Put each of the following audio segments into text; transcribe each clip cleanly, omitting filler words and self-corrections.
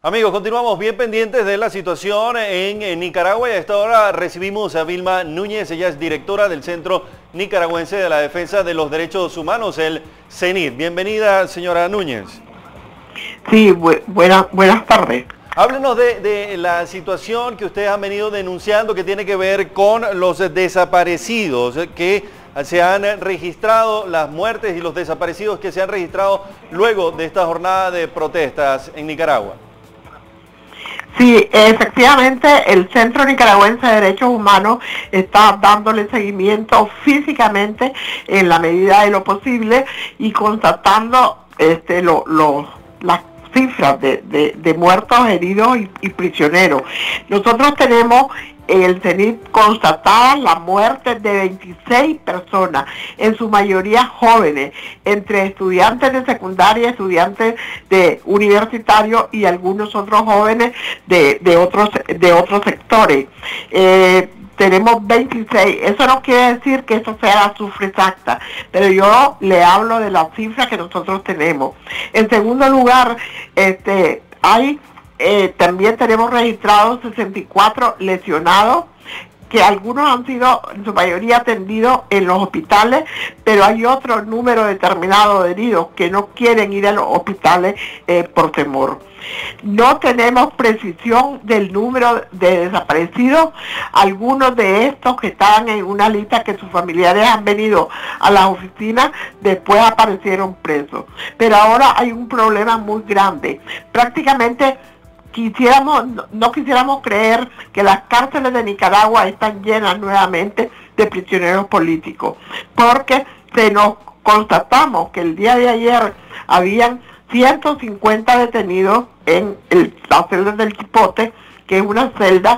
Amigos, continuamos bien pendientes de la situación en Nicaragua y a esta hora recibimos a Vilma Núñez. Ella es directora del Centro Nicaragüense de la Defensa de los Derechos Humanos, el CENID. Bienvenida, señora Núñez. Sí, buenas tardes. Háblenos de la situación que ustedes han venido denunciando que tiene que ver con los desaparecidos, que se han registrado, las muertes y los desaparecidos que se han registrado luego de esta jornada de protestas en Nicaragua. Sí, efectivamente el Centro Nicaragüense de Derechos Humanos está dándole seguimiento físicamente en la medida de lo posible y constatando las cifras de muertos, heridos y prisioneros. Nosotros tenemos en el CENID constatadas la muerte de 26 personas, en su mayoría jóvenes, entre estudiantes de secundaria, estudiantes de universitarios y algunos otros jóvenes de otros sectores. Tenemos 26, eso no quiere decir que eso sea la cifra exacta, pero yo le hablo de la cifra que nosotros tenemos. En segundo lugar, también tenemos registrados 64 lesionados, que algunos han sido en su mayoría atendidos en los hospitales, pero hay otro número determinado de heridos que no quieren ir a los hospitales por temor. No tenemos precisión del número de desaparecidos. Algunos de estos que estaban en una lista que sus familiares han venido a las oficinas, después aparecieron presos. Pero ahora hay un problema muy grande. Prácticamente no quisiéramos creer que las cárceles de Nicaragua están llenas nuevamente de prisioneros políticos, porque nos constatamos que el día de ayer habían 150 detenidos en la celda del Chipote, que es una celda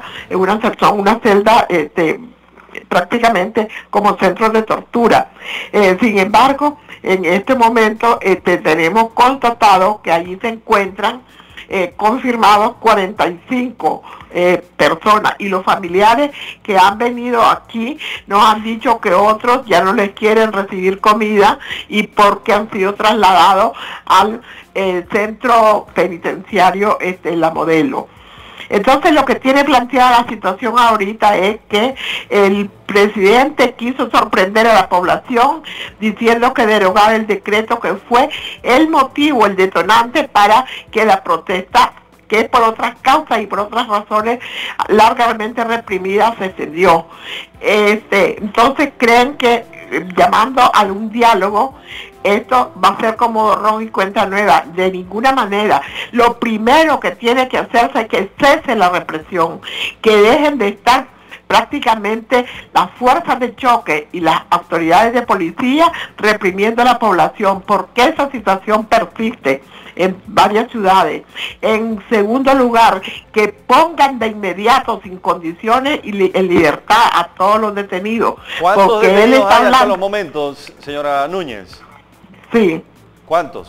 prácticamente como centro de tortura. Sin embargo, en este momento tenemos constatado que allí se encuentran confirmados 45 personas, y los familiares que han venido aquí nos han dicho que otros ya no les quieren recibir comida y porque han sido trasladados al centro penitenciario La Modelo. Entonces lo que tiene planteada la situación ahorita es que el presidente quiso sorprender a la población diciendo que derogaba el decreto que fue el motivo, el detonante para que la protesta, que por otras causas y por otras razones largamente reprimidas, se cedió. Entonces creen que llamando a un diálogo, esto va a ser como borrón y cuenta nueva. De ninguna manera. Lo primero que tiene que hacerse es que cese la represión, que dejen de estar prácticamente las fuerzas de choque y las autoridades de policía reprimiendo a la población, porque esa situación persiste en varias ciudades. En segundo lugar, que pongan de inmediato, sin condiciones y en libertad, a todos los detenidos. ¿Cuántos detenidos hay hasta los momentos, señora Núñez? Sí. ¿Cuántos?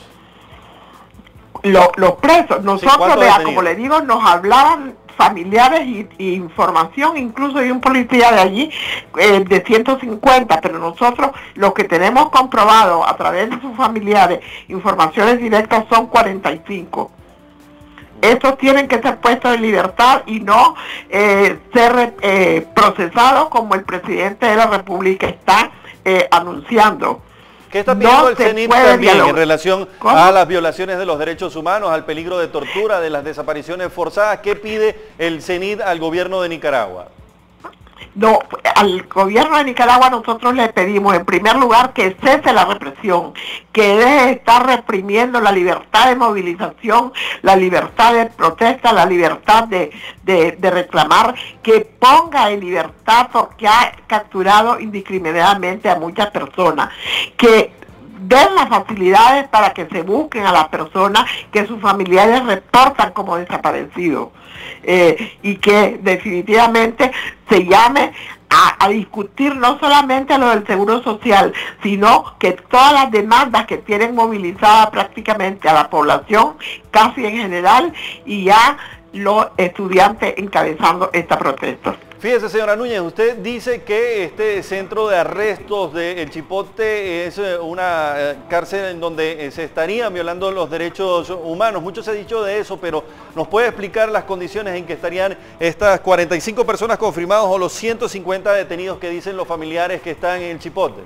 Los presos. Nosotros, sí, como le digo, nos hablaban familiares y información, incluso hay un policía de allí de 150, pero nosotros lo que tenemos comprobado a través de sus familiares, informaciones directas, son 45. Estos tienen que ser puestos en libertad y no ser procesados como el presidente de la República está anunciando. ¿Qué está pidiendo el CENID también en relación a las violaciones de los derechos humanos, al peligro de tortura, de las desapariciones forzadas? ¿Qué pide el CENID al gobierno de Nicaragua? No, al gobierno de Nicaragua nosotros le pedimos en primer lugar que cese la represión, que deje de estar reprimiendo la libertad de movilización, la libertad de protesta, la libertad de reclamar, que ponga en libertad, porque ha capturado indiscriminadamente a muchas personas, que den las facilidades para que se busquen a las personas que sus familiares reportan como desaparecidos, y que definitivamente se llame a discutir no solamente lo del seguro social, sino que todas las demandas que tienen movilizada prácticamente a la población, casi en general, y ya los estudiantes encabezando esta protesta. Fíjese, señora Núñez, usted dice que este centro de arrestos de El Chipote es una cárcel en donde se estarían violando los derechos humanos. Mucho se ha dicho de eso, pero ¿nos puede explicar las condiciones en que estarían estas 45 personas confirmadas o los 150 detenidos que dicen los familiares que están en El Chipote?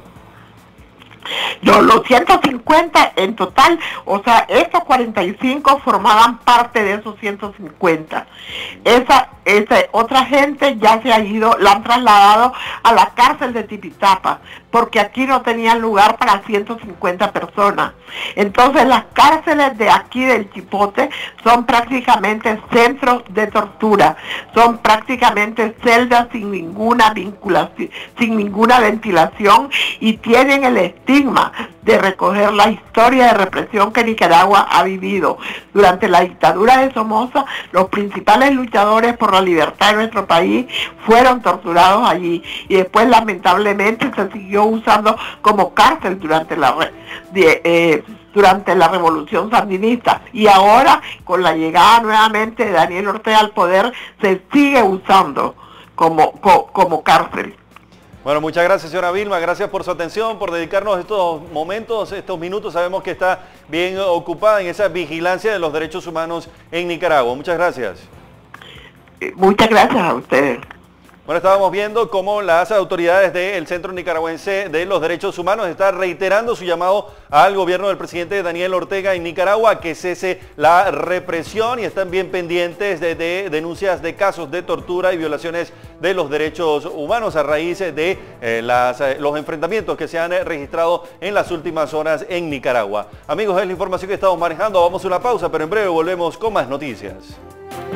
Los 150 en total, o sea, estos 45 formaban parte de esos 150. Esa otra gente ya se ha ido, la han trasladado a la cárcel de Tipitapa, porque aquí no tenían lugar para 150 personas. Entonces las cárceles de aquí del Chipote son prácticamente centros de tortura, son prácticamente celdas sin ninguna vinculación, sin ninguna ventilación, y tienen el estigma de recoger la historia de represión que Nicaragua ha vivido. Durante la dictadura de Somoza, los principales luchadores por la libertad de nuestro país fueron torturados allí, y después lamentablemente se siguió usando como cárcel durante la revolución sandinista, y ahora con la llegada nuevamente de Daniel Ortega al poder se sigue usando como cárcel. Bueno, muchas gracias, señora Vilma, gracias por su atención, por dedicarnos estos momentos, estos minutos. Sabemos que está bien ocupada en esa vigilancia de los derechos humanos en Nicaragua. Muchas gracias. Muchas gracias a ustedes. Bueno, estábamos viendo cómo las autoridades del Centro Nicaragüense de los Derechos Humanos están reiterando su llamado al gobierno del presidente Daniel Ortega en Nicaragua a que cese la represión, y están bien pendientes de denuncias de casos de tortura y violaciones de los derechos humanos a raíz de los enfrentamientos que se han registrado en las últimas horas en Nicaragua. Amigos, es la información que estamos manejando. Vamos a una pausa, pero en breve volvemos con más noticias.